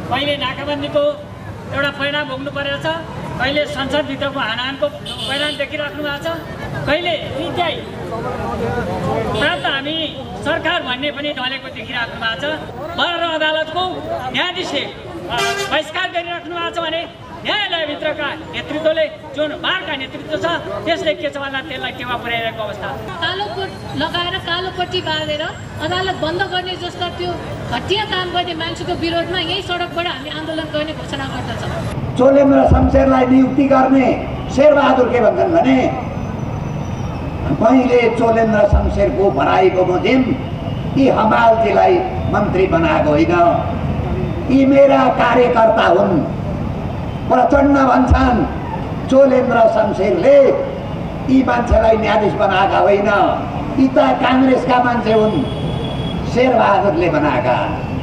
कहिले नाकाबन्दीको एउटा परिणाम भोग्नु परेको छ, कहिले संसदभित्रको हानाहानको परिणाम देखिराख्नु भएको छ, कहिले निकै प्राप्त हामी सरकार भन्ने पनि ढलेको देखिराख्नु भएको छ। बाह्र अदालतको न्यायाधीशले बहिष्कार गरिराख्नु भएको छ भने न्यायालयभित्रका नेतृत्वले जुन बारका नेतृत्व छ त्यसले के छ भन्दा त्यसलाई टेवा पुर्याइरहेको अवस्था। कालो कोट लगाएर कालो पट्टी बाँधेर अदालत बन्द गर्ने जस्ता त्यो घटिया काम गर्ने मान्छेको विरोधमा यही सडकबाट हामी आन्दोलन गर्ने घोषणा गर्दछौँ। चोलेन्द्र शमशेरलाई नियुक्ति गर्ने शेरबहादुर के भन्छन् भने मैले चोलेन्द्र शमशेरको भनाइ बमोजिम यी हमालजीलाई मन्त्री बनाएको होइन, यी मेरा कार्यकर्ता हुन्। प्रचण्ड भन्छन् चोलेन्द्र शमशेरले यी मान्छेलाई न्यायाधीश बनाएका होइन, यी त काङ्ग्रेसका मान्छे हुन्, शेरबहादुरले बनाएका।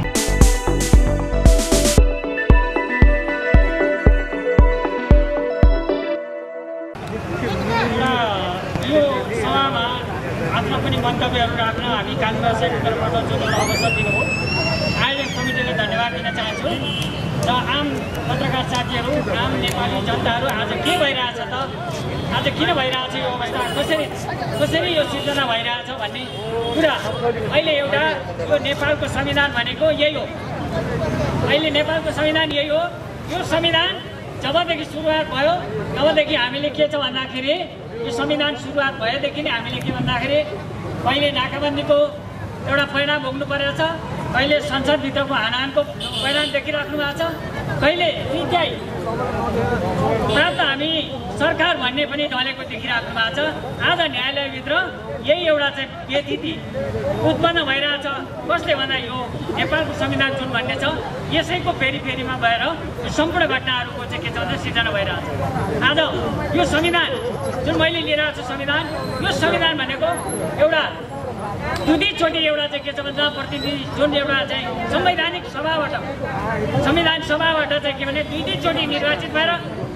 यो सभामा आफ्नो पनि मन्तव्यहरू राख्न हामी काङ्ग्रेसको तर्फबाट जुन अवसर दिनुभयो आयोजक कमिटीले धन्यवाद दिन चाहन्छु। र आम पत्रकार साथीहरू, आम नेपाली जनताहरू आज के भइरहेछ त, आज किन भइरहेछ यो अवस्था, कसरी यो सिर्जना भइरहेछ भन्ने कुरा अहिले एउटा यो नेपालको संविधान भनेको यही हो। अहिले नेपालको संविधान यही हो। यो संविधान जबदेखि सुरुवात भयो तबदेखि हामीले के छ भन्दाखेरि यो संविधान सुरुवात भएदेखि नै हामीले के भन्दाखेरि कहिले नाकाबन्दीको एउटा परिणाम भोग्नु परेको छ, कहिले संसदभित्रको हानाहानको परिणाम देखिराख्नु भएको छ, कहिले निकै प्राप्त हामी सरकार भन्ने पनि ढलेको देखिराख्नु भएको छ। आज न्यायालयभित्र यही एउटा चाहिँ व्यथिति उत्पन्न भइरहेछ। कसले भन्दा यो नेपालको संविधान जुन भन्ने छ यसैको फेरिमा भएर यो सम्पूर्ण घटनाहरूको चाहिँ के छ भन्दा सिर्जना भइरहेछ। आज यो संविधान जुन मैले लिएर आएको छु संविधान, यो संविधान भनेको एउटा दुईचोटि एउटा चाहिँ के छ भन्दा प्रतिनिधि जुन एउटा चाहिँ संवैधानिक सभाबाट चाहिँ के भने दुईचोटि निर्वाचित भएर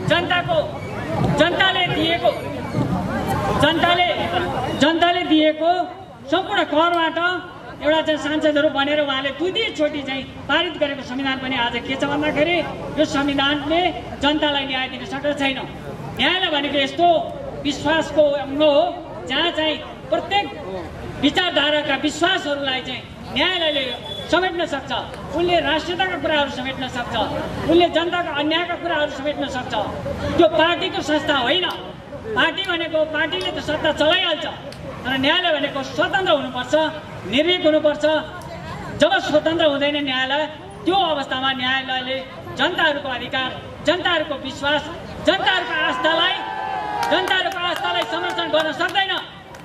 जनताले दिएको सम्पूर्ण करबाट एउटा चाहिँ सांसदहरू बनेर उहाँले दुईचोटि चाहिँ पारित गरेको संविधान पनि आज के छ भन्दाखेरि यो संविधानले जनतालाई न्याय दिन सकेको छैन। न्यायालय भनेको यस्तो विश्वासको अङ्ग हो जहाँ चाहिँ प्रत्येक विचारधाराका विश्वासहरूलाई चाहिँ न्यायालयले समेट्न सक्छ। उनले राष्ट्रियताका कुराहरू समेट्न सक्छ, उनले जनताका अन्यायका कुराहरू समेट्न सक्छ। त्यो पार्टीको संस्था होइन। पार्टी भनेको पार्टीले त सत्ता चलाइहाल्छ, तर न्यायालय भनेको स्वतन्त्र हुनुपर्छ, निर्भीक हुनुपर्छ। जब स्वतन्त्र हुँदैन न्यायालय, त्यो अवस्थामा न्यायालयले जनताहरूको अधिकार, जनताहरूको विश्वास, जनताहरूको आस्थालाई संरक्षण गर्न सक्दैन।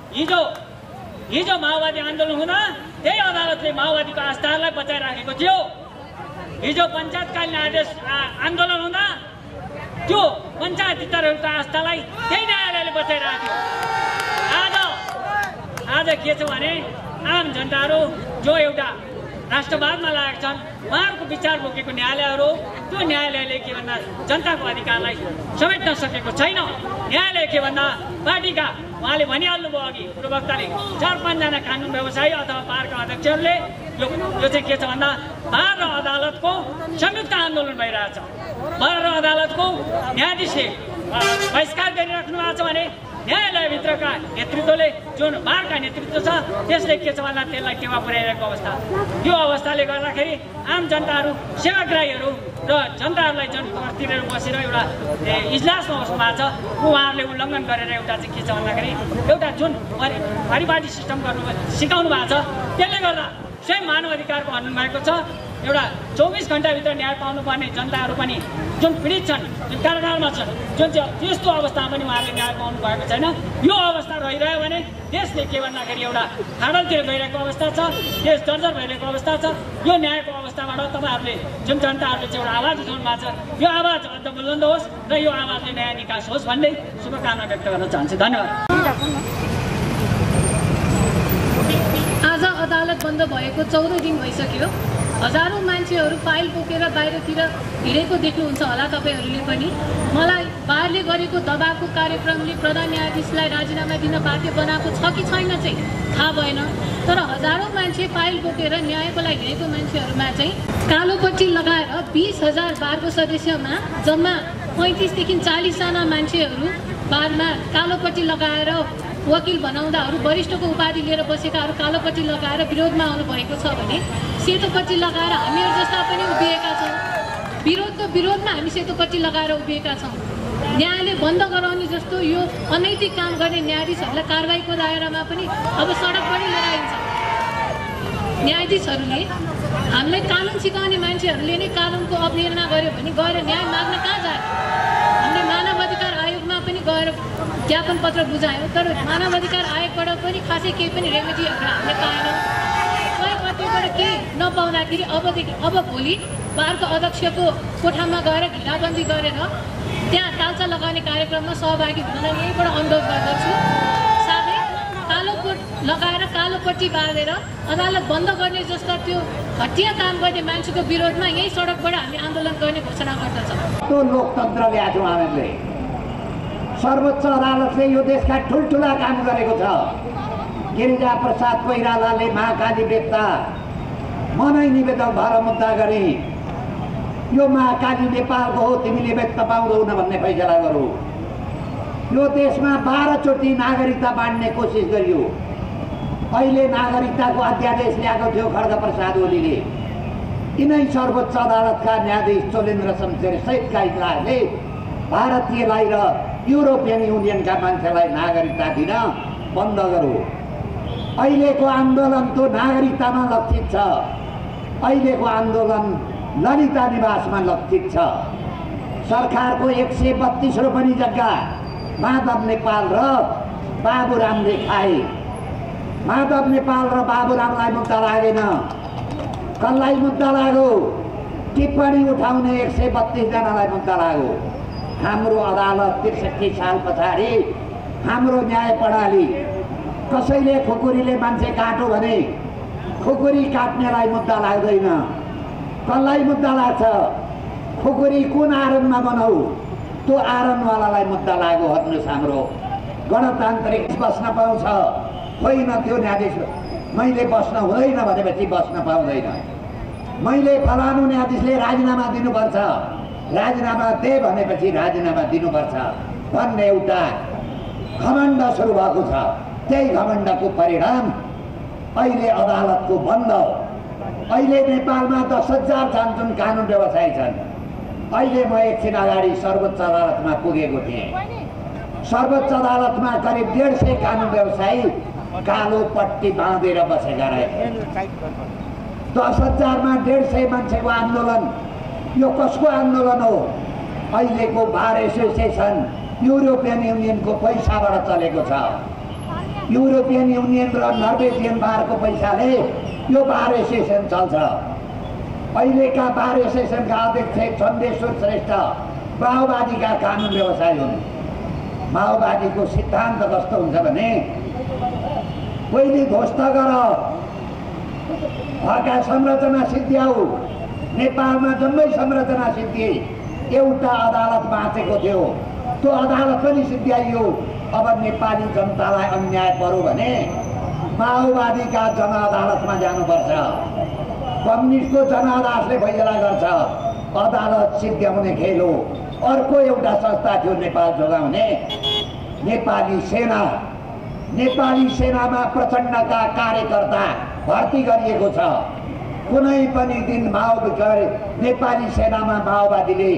हिजो माओवादी आन्दोलन हुँदा त्यही अदालतले माओवादीको आस्थालाई बचाइराखेको थियो। हिजो पञ्चायतकालीन आदेश आन्दोलन हुँदा त्यो पञ्चायत स्तरहरूको आस्थालाई त्यही न्यायालयले बचाइराखेको थियो। आज के छ भने आम जनताहरू जो एउटा राष्ट्रवादमा लागेका छन् उहाँहरूको विचार बोकेको न्यायालयहरू, त्यो न्यायालयले के भन्दा जनताको अधिकारलाई समेट्न सकेको छैन। न्यायालय के भन्दा पार्टीका उहाँले भनिहाल्नुभयो अघि पूर्ववक्ताले 4-5 जना कानुन व्यवसायी अथवा बारका अध्यक्षहरूले यो चाहिँ के छ भन्दा बार र अदालतको संयुक्त आन्दोलन भइरहेछ। बार र अदालतको न्यायाधीशले बहिष्कार गरिराख्नु भएको छ भने न्यायालयभित्रका नेतृत्वले जुन बारका नेतृत्व छ त्यसले के छ भन्दा त्यसलाई टेवा पुर्याइरहेको अवस्था। यो अवस्थाले गर्दाखेरि आम जनताहरू, सेवाग्राहीहरू र जनताहरूलाई जुन घरतिर बसेर एउटा इजलासमा बस्नु भएको छ उहाँहरूले उल्लङ्घन गरेर एउटा चाहिँ के छ भन्दाखेरि एउटा जुन परिवादी सिस्टम गर्नु सिकाउनु भएको छ त्यसले गर्दा स्वयं मानव अधिकारको हनन भएको छ। एउटा 24 घण्टाभित्र न्याय पाउनुपर्ने जनताहरू पनि जुन पीडित छन्, जुन कारागारमा छन्, जुन चाहिँ त्यस्तो अवस्थामा पनि उहाँहरूले न्याय पाउनु भएको छैन। यो अवस्था रहिरह्यो भने देशले के भन्दाखेरि एउटा फाडलतिर गइरहेको अवस्था छ, देश जर्जर भइरहेको अवस्था छ। यो न्यायको अवस्थाबाट तपाईँहरूले जुन जनताहरूले चाहिँ एउटा आवाज उठाउनु भएको छ यो आवाज अझ बुलन्द होस् र यो आवाजले न्याय निकास होस् भन्दै शुभकामना व्यक्त गर्न चाहन्छु। धन्यवाद। आज अदालत बन्द भएको 14 दिन भइसक्यो। हजारौँ मान्छेहरू फाइल बोकेर बाहिरतिर हिँडेको देख्नुहुन्छ होला तपाईँहरूले पनि। मलाई बारले गरेको दबावको कार्यक्रमले प्रधान न्यायाधीशलाई राजीनामा दिन बाध्य बनाएको छ कि छैन चाहिँ थाहा भएन, तर हजारौँ मान्छे फाइल बोकेर न्यायको लागि हिँडेको मान्छेहरूमा चाहिँ कालोपट्टि लगाएर 20,000 बारको सदस्यमा जम्मा 35 देखि 40 जना मान्छेहरू बारमा कालोपट्टि लगाएर वकिल बनाउँदाहरू वरिष्ठको उपाधि लिएर बसेकाहरू कालोपट्टि लगाएर विरोधमा आउनुभएको छ भने सेतोपट्टि लगाएर हामीहरू जस्ता पनि उभिएका छौँ। विरोधको विरोधमा हामी सेतोपट्टि लगाएर उभिएका छौँ। न्यायले बन्द गराउने जस्तो यो अनैतिक काम गर्ने न्यायाधीशहरूलाई कारबाहीको दायरामा पनि अब सडक पनि लिएर आइन्छ। न्यायाधीशहरूले हामीलाई कानुन सिकाउने मान्छेहरूले नै कानुनको अवहेलना गर्यो भने गएर न्याय माग्न कहाँ जाए? हामीले मानव अधिकार आयोगमा पनि गएर ज्ञापन पत्र बुझायौँ, तर मानव अधिकार आयोगबाट पनि खासै केही पनि रेमेडीहरू हामीले पाएनौँ। सही कतिबाट केही नपाउँदाखेरि अब भोलि बारको अध्यक्षको कोठामा गएर घेराबन्दी गरेर त्यहाँ तालचा लगाउने कार्यक्रममा सहभागी हुनलाई यहीँबाट अनुरोध गर्दछु। साथै कालोकोट लगाएर कालोपट्टि बाँधेर अदालत बन्द गर्ने जस्ता त्यो घटिया काम गर्ने मान्छेको विरोधमा यही सडकबाट हामी आन्दोलन गर्ने घोषणा गर्दछौँ। त्यो लोकतन्त्र ल्याएको हामीले सर्वोच्च अदालतले यो देशका ठुल्ठुला काम गरेको छ। गिरिजा प्रसाद कोइरालाले महाकाली बेच्दा मनै निवेदक भएर मुद्दा गरे, यो महाकाली नेपालको हो, तिमीले बेच्न पाउँदैन भन्ने फैसला गरौ। यो देशमा 12 चोटि नागरिकता बाँड्ने कोसिस गरियो। अहिले नागरिकताको अध्यादेश ल्याएको थियो खड्ग प्रसाद ओलीले। यिनै सर्वोच्च अदालतका न्यायाधीश चोलेन्द्र शमशेर सहितका इजलासले भारतीयलाई र युरोपियन युनियनका मान्छेलाई नागरिकता दिन बन्द गरौ। अहिलेको आन्दोलन त्यो नागरिकतामा लक्षित छ। अहिलेको आन्दोलन ललिता निवासमा लक्षित छ। सरकारको 132 रोपनी जग्गा माधव नेपाल र बाबुरामले खाए। माधव नेपाल र बाबुरामलाई मुद्दा लागेन, कसलाई मुद्दा लाग्यो? टिप्पणी उठाउने 132 जनालाई मुद्दा लाग्यो। हाम्रो अदालत 63 साल पछाडि हाम्रो न्याय प्रणाली कसैले खुकुरीले मान्छे काट्यो भने खुकुरी काट्नेलाई मुद्दा लाग्दैन, कसलाई मुद्दा लाग्छ? खुकुरी कुन आरणमा बनाऊ त्यो आरणवालालाई मुद्दा लाग्यो। हेर्नुहोस्, हाम्रो गणतान्त्रिक बस्न पाउँछ होइन? त्यो न्यायाधीश मैले बस्न हुँदैन भनेपछि बस्न पाउँदैन। मैले फलानु न्यायाधीशले राजीनामा दिनुपर्छ, राजीनामा दे भनेपछि राजीनामा दिनुपर्छ भन्ने एउटा घमण्ड सुरु भएको छ। त्यही घमण्डको परिणाम अहिले अदालतको बन्द। अहिले नेपालमा 10,000 छन् कानुन व्यवसायी छन्। अहिले म एकछिन अगाडि सर्वोच्च अदालतमा पुगेको थिएँ। सर्वोच्च अदालतमा करिब 150 कानुन व्यवसायी कालो पट्टी बाँधेर बसेका रहे। 10,000 मा 150 मान्छेको आन्दोलन। यो कसको आन्दोलन हो? अहिलेको बार एसोसिएसन युरोपियन युनियनको पैसाबाट चलेको छ। युरोपियन युनियन र नर्वेजियन बारको पैसाले यो बार एसोसिएसन चल्छ। अहिलेका बार एसोसिएसनका अध्यक्ष चन्देश्वर श्रेष्ठ माओवादीका कानुन व्यवसायी हुन्। माओवादीको सिद्धान्त कस्तो हुन्छ भने पहिले ध्वस्त गर, भएका संरचना सिद्ध्याऊ। नेपालमा जम्मै संरचना सिद्धिए, एउटा अदालत बाँचेको थियो, त्यो अदालत पनि सिद्ध्याइयो। अब नेपाली जनतालाई अन्याय पर्यो भने माओवादीका जनअदालतमा जानुपर्छ। कम्युनिस्टको जनअदालतले फैसला गर्छ, अदालत सिद्ध्याउने खेल हो। अर्को एउटा संस्था थियो नेपाल जोगाउने, नेपाली सेना। नेपाली सेनामा प्रचण्डका कार्यकर्ता भर्ती गरिएको छ। कुनै पनि दिन नेपाली सेनामा माओवादीले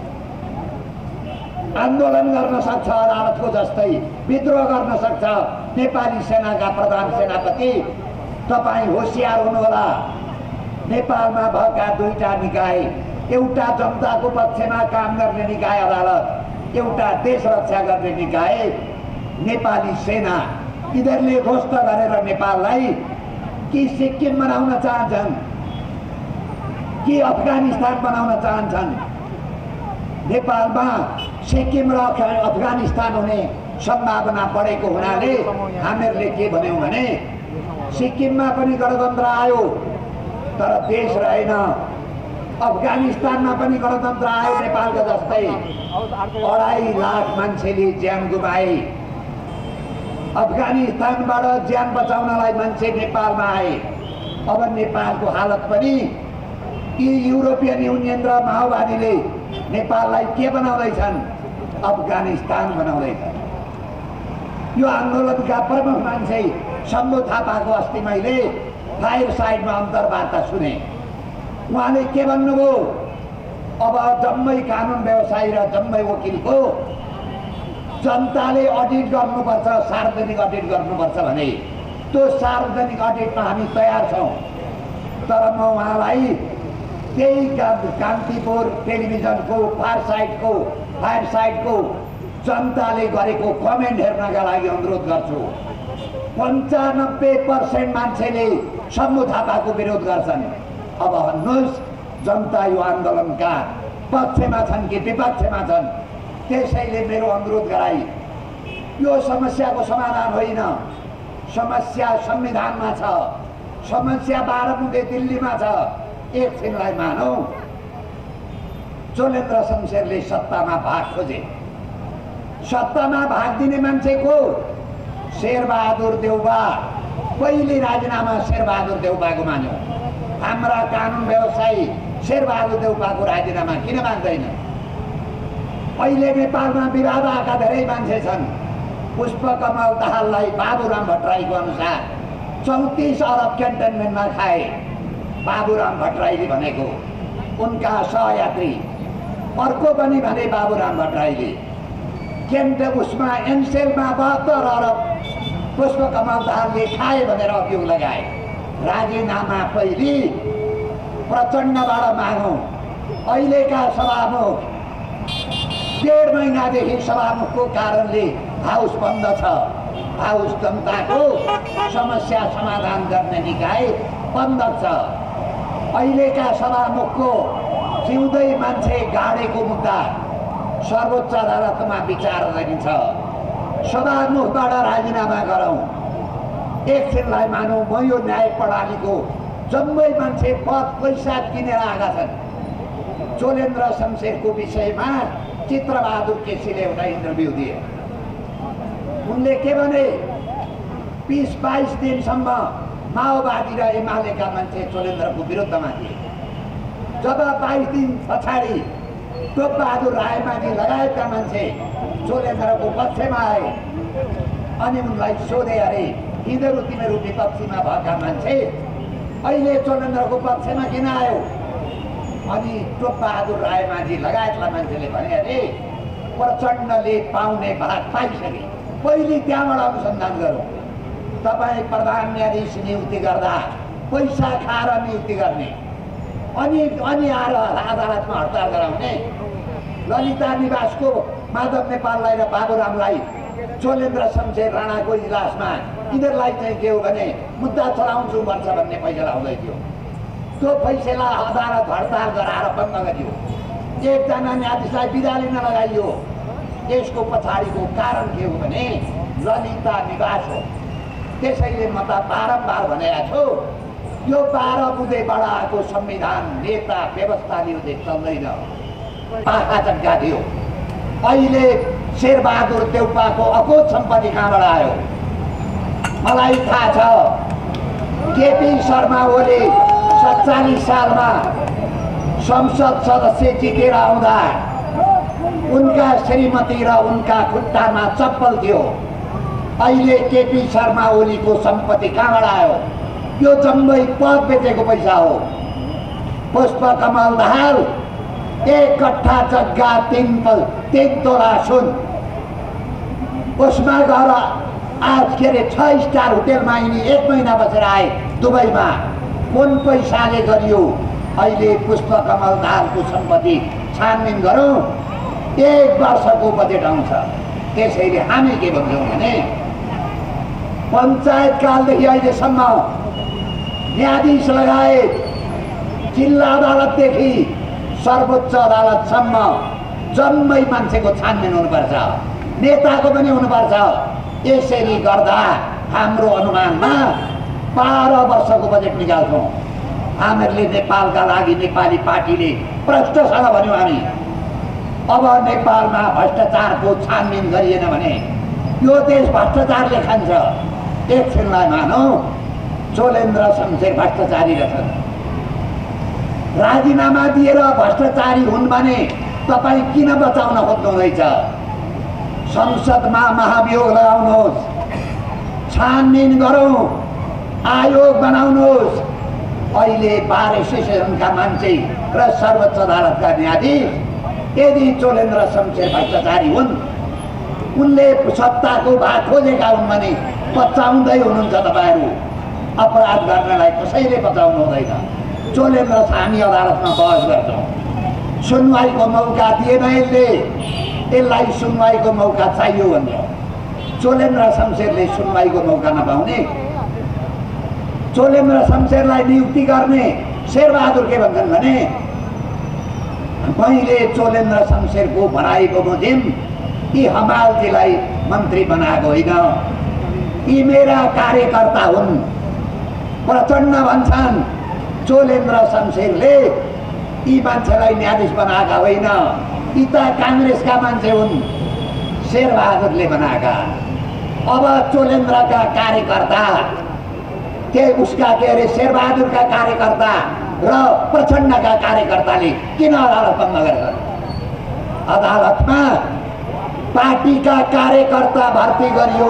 आन्दोलन गर्न सक्छ, अदालतको जस्तै विद्रोह गर्न सक्छ। नेपाली सेनाका प्रधान सेनापति तपाईँ होसियार हुनुहोला। नेपालमा भएका दुईटा निकाय, एउटा जनताको पक्षमा काम गर्ने निकाय अदालत, एउटा देश रक्षा गर्ने निकाय नेपाली सेना। यिनीहरूले ध्वस्त गरेर नेपाललाई कि सिक्किम बनाउन चाहन्छन् कि अफगानिस्तान बनाउन चाहन्छन्? नेपालमा सिक्किम र अफगानिस्तान हुने सम्भावना बढेको हुनाले हामीहरूले के भन्यौँ भने सिक्किममा पनि गणतन्त्र आयो, तर देश रहेन। अफगानिस्तानमा पनि गणतन्त्र आयो नेपालको जस्तै, 2.5 लाख मान्छेले ज्यान गुमाए। अफगानिस्तानबाट ज्यान बचाउनलाई मान्छे नेपालमा आए। अब नेपालको हालत पनि यी युरोपियन युनियन र माओवादीले नेपाललाई के बनाउँदैछन्? अफगानिस्तान बनाउँदैछन्। यो आन्दोलनका प्रमुख मान्छे शम्भु थापाको अस्ति मैले फायर साइडमा अन्तर्वार्ता सुने। उहाँले के भन्नुभयो? अब जम्मै कानुन व्यवसायी र जम्मै वकिलको जनताले अडिट गर्नुपर्छ, सार्वजनिक अडिट गर्नुपर्छ भने त्यो सार्वजनिक अडिटमा हामी तयार छौँ। तर म उहाँलाई त्यही कान्तिपुर टेलिभिजनको फायर साइडको जनताले गरेको कमेन्ट हेर्नका लागि अनुरोध गर्छु। 95% मान्छेले शम्भु थापाको विरोध गर्छन्। अब भन्नुहोस्, जनता यो आन्दोलनका पक्षमा छन् कि विपक्षमा छन्? त्यसैले मेरो अनुरोध गराई, यो समस्याको समाधान होइन। समस्या संविधानमा छ, समस्या 12 मुखे दिल्लीमा छ। एकछिनलाई मानौ, चोलेन्द्र शमशेरले सत्तामा भाग खोजे। सत्तामा भाग दिने मान्छे को? शेरबहादुर देउबा। पहिले राजीनामा शेरबहादुर देउबाको मान्यो। हाम्रा कानुन व्यवसायी शेरबहादुर देउबाको राजीनामा किन मान्दैन? अहिले नेपालमा विवाद आएका धेरै मान्छे छन्। पुष्पकमल दाहाललाई बाबुराम भट्टराईको अनुसार 34 अरब क्यान्टनमेन्टमा खाए। बाबुराम भट्टराईले भनेको, उनका सहयात्री अर्को पनि भने बाबुराम भट्टराईले उसमा एनसेलमा 72 अरब पुष्पकमल दाहालले खाए भनेर अभियोग लगाए। राजीनामा पहिले प्रचण्डबाट मागौँ। अहिलेका सभामुख 1.5 महिनादेखि सभामुखको कारणले हाउस बन्द छ। हाउस जनताको समस्या समाधान गर्ने निकाय बन्द छ। अहिलेका सभामुखको जिउँदै मान्छे गाडेको मुद्दा सर्वोच्च अदालतमा विचार गरिन्छ। सभामुखबाट राजीनामा गरौँ। एकछिनलाई मानौँ, म यो न्याय प्रणालीको जम्मै मान्छे पद पैसा किनेर आएका छन्। चोलेन्द्र शमशेरको विषयमा चित्रबहादुर केसीले एउटा इन्टरभ्यू दिए। उनले के भने, 20-22 दिनसम्म माओवादी र एमालेका मान्छे चोलेन्द्रको विरुद्धमा थिए। जब 22 दिन पछाडि टोपबहादुर रायमाझी लगायतका मान्छे चोलेन्द्रको पक्षमा आए अनि उनलाई सोधे, अरे यिनीहरू तिमीहरू विपक्षीमा भएका मान्छे अहिले चोलेन्द्रको पक्षमा किन आयो? अनि टोपबहादुर रायमाझी लगायतका मान्छेले भने, अरे प्रचण्डले पाउने भाग पाइसके, पहिले त्यहाँबाट अनुसन्धान गरौँ। तपाईँ प्रधान न्यायाधीश नियुक्ति गर्दा पैसा खाएर नियुक्ति गर्ने, अनि आएर अदालतमा हडताल गराउने। ललिता निवासको माधव नेपाललाई र बाबुरामलाई चोलेन्द्र शमशेर राणाको इजलासमा यिनीहरूलाई चाहिँ के हो भने मुद्दा चलाउँछु भन्छ भन्ने फैसला हुँदै थियो। त्यो फैसला अदालत हडताल गराएर बन्द गरियो। एकजना न्यायाधीशलाई बिदा लिन लगाइयो। यसको पछाडिको कारण के हो भने ललिता निवास हो। त्यसैले म त बारम्बार भनेको छु, यो 12 बुँदेबाट आएको संविधान नेता व्यवस्थाले चल्दैन। पाखा जग्गा थियो। अहिले शेरबहादुर देउपाको अकोट सम्पत्ति कहाँबाट आयो? मलाई थाहा छ। केपी शर्मा ओली 47 सालमा संसद सदस्य जितेर आउँदा उनका श्रीमती र उनका खुट्टामा चप्पल थियो। अहिले केपी शर्मा ओलीको सम्पत्ति कहाँबाट आयो? यो जम्मै पद बेचेको पैसा हो। पुष्पकमल दाहाल 1 कट्ठा जग्गा 3 तोला सुन, उसमा गएर आज के अरे 6 स्टार होटेलमा यिनी 1 महिना बसेर आए दुबईमा। कुन पैसाले गरियो? अहिले पुष्पकमल दाहालको सम्पत्ति छानबिन गरौँ, 1 वर्षको बजेट आउँछ। त्यसैले हामी के भन्छौँ भने पञ्चायत कालदेखि अहिलेसम्म न्यायाधीश लगायत जिल्ला अदालतदेखि सर्वोच्च अदालतसम्म जम्मै मान्छेको छानबिन हुनुपर्छ, नेताको पनि हुनुपर्छ। यसरी गर्दा हाम्रो अनुमानमा 12 वर्षको बजेट निकाल्छौँ। हामीहरूले नेपालका लागि नेपाली पार्टीले प्रष्टसँग भन्यौँ हामी अब नेपालमा भ्रष्टाचारको छानबिन गरिएन भने यो देश भ्रष्टाचारले खान्छ। एकछिनलाई मानौँ चोलेन्द्र शमशेर भ्रष्टाचारी रहेछन्, राजीनामा दिएर भ्रष्टाचारी हुन् भने तपाईँ किन बचाउन खोज्नुहुँदैछ? संसदमा महाभियोग लगाउनुहोस्, छानबिन गरौँ, आयोग बनाउनुहोस्। अहिले बार एसोसिएसनका मान्छे र सर्वोच्च अदालतका न्यायाधीश यदि चोलेन्द्र शमशेर भ्रष्टाचारी हुन्, उनले सत्ताको भाग खोजेका हुन् भने बचाउँदै हुनुहुन्छ। तपाईँहरू अपराध गर्नलाई कसैले बचाउनु हुँदैन। चोलेन्द्र हामी अदालतमा बहस गर्छौँ, सुनवाईको मौका दिएन यसलाई सुनवाईको मौका चाहियो भन्छ। चोलेन्द्र शमशेरले सुनवाईको मौका नपाउने, चोलेन्द्र शमशेरलाई नियुक्ति गर्ने शेरबहादुर के भन्छन् भने मैले चोलेन्द्र शमशेरको भनाइ बमोजिम यी हमालजीलाई मन्त्री बनाएको होइन, यी मेरा कार्यकर्ता हुन्। प्रचण्ड भन्छन् चोलेन्द्र शमशेरले यी मान्छेलाई न्यायाधीश बनाएका होइन, यी त काङ्ग्रेसका मान्छे हुन्, शेरबहादुरले बनाएका। अब चोलेन्द्रका कार्यकर्ता उसका के अरे शेरबहादुरका कार्यकर्ता र प्रचण्डका कार्यकर्ताले किन अदालत बन्द गर्छन्? अदालतमा पार्टीका कार्यकर्ता भर्ती गरियो।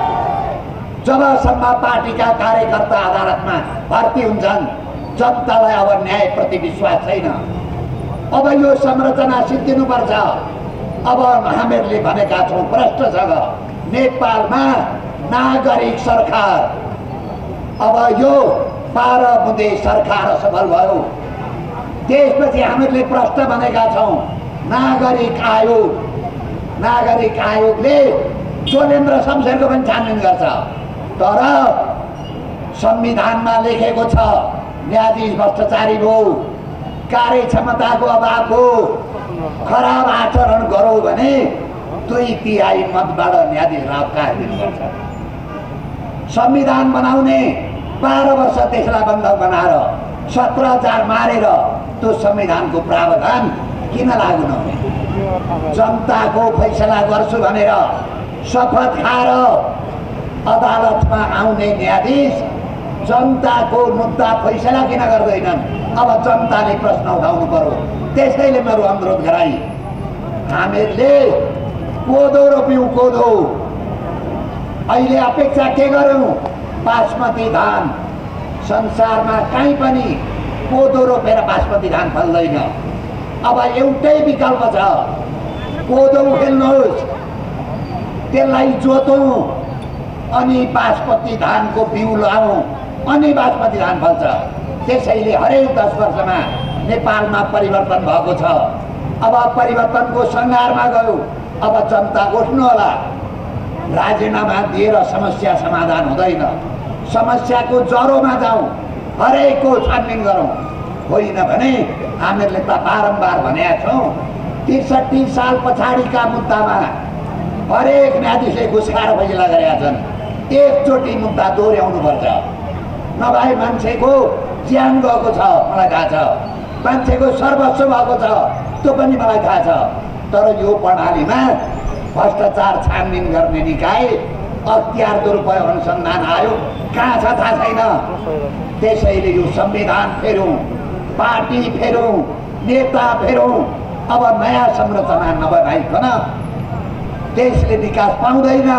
जबसम्म पार्टीका कार्यकर्ता अदालतमा भर्ती हुन्छन् जनतालाई अब न्यायप्रति विश्वास छैन। अब यो संरचना सिद्धिनुपर्छ। अब हामीहरूले भनेका छौँ भ्रष्टसँग नेपालमा नागरिक सरकार। अब यो 12 बुँदे सरकार सफल भयो। त्यसपछि हामीहरूले प्रश्न भनेका छौँ नागरिक आयोग। नागरिक आयोगले चोलेन्द्र शमशेरको पनि छानबिन गर्छ, तर संविधानमा लेखेको छ न्यायाधीश भ्रष्टाचारी भयो, कार्यक्षमताको अभाव हो, खराब आचरण गरौँ भने 2/3 मतबाट न्यायाधीश रावकाज दिनुपर्छ। संविधान बनाउने 12 वर्ष त्यसलाई बन्धक बनाएर 17,000 मारेर त्यो संविधानको प्रावधान किन लागू नहुने? जनताको फैसला गर्छु भनेर शपथ खाएर अदालतमा आउने न्यायाधीश जनताको मुद्दा फैसला किन गर्दैनन्? अब जनताले प्रश्न उठाउनु पर्यो। त्यसैले मेरो अनुरोध गराई हामीहरूले कोदो रोप्यौँ, कोदो। अहिले अपेक्षा के गरौँ? बासमती धान। संसारमा कहीँ पनि कोदो रोपेर बासमती धान फल्दैन। अब एउटै विकल्प छ, कोदो उखेल्नुहोस्, त्यसलाई जोतौँ, अनि बासमती धानको बिउ लगाउँ, अनि बासमती धान फल्छ। त्यसैले हरेक 10 वर्षमा नेपालमा परिवर्तन भएको छ। अब परिवर्तनको सङ्घारमा गयो। अब जनता उठ्नु होला। राजीनामा दिएर समस्या समाधान हुँदैन। समस्याको जरोमा जाउँ, हरेकको छानबिन गरौँ। होइन भने हामीहरूले त बारम्बार भनेका छौँ 63 साल पछाडिका मुद्दामा हरेक न्यायाधीशले घुसखाएर फैसला गरेका छन्। एकचोटि मुद्दा दोहोऱ्याउनुपर्छ, नभए मान्छेको ज्यान गएको छ, मलाई थाहा छ, मान्छेको सर्वस्व भएको छ, त्यो पनि मलाई थाहा छ। तर यो प्रणालीमा भ्रष्टाचार छानबिन गर्ने निकाय, अख्तियार दुरुपयोग अनुसन्धान आयोग कहाँ छ थाहा छैन। त्यसैले यो संविधान फेरौँ, पार्टी फेरौँ, नेता फेरौँ। अब नयाँ संरचना नबनाइकन देशले विकास पाउँदैन।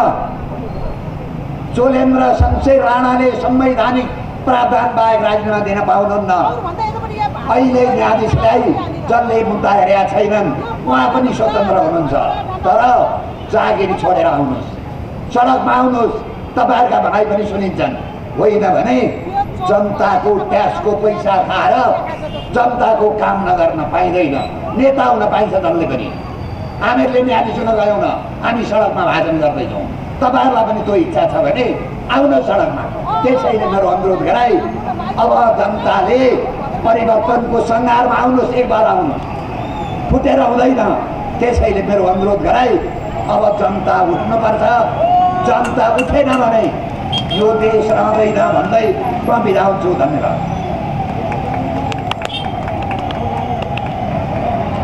चोलेन्द्र शमशेर राणाले संवैधानिक प्रावधान बाहेक राजीनामा दिन पाउनुहुन्न। अहिले न्यायाधीशलाई जसले मुद्दा हेरेका छैनन् उहाँ पनि स्वतन्त्र हुनुहुन्छ। तर जागिरी छोडेर आउनुहोस्, सडकमा आउनुहोस्, तपाईँहरूका भनाइ पनि सुनिन्छन्। होइन भने जनताको ट्याक्सको पैसा खाएर जनताको काम नगर्न पाइँदैन। नेता हुन पाइन्छ जसले पनि। हामीहरूले न्यायाधीश हुन गयौँ न, हामी सडकमा भाषण गर्दैछौँ। तपाईँहरूलाई पनि त्यो इच्छा छ भने आउनुहोस् सडकमा। त्यसैले मेरो अनुरोध गराई अब जनताले परिवर्तनको सङ्घारमा आउनुहोस्, एक बार आउनुहोस्, फुटेर हुँदैन। त्यसैले मेरो अनुरोध गराई अब जनता उठ्नुपर्छ। जनता उठेन भने यो देश रहँदैन भन्दै म बिदा हुन्छु। धन्यवाद।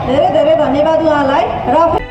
धेरै धेरै धन्यवाद उहाँलाई। र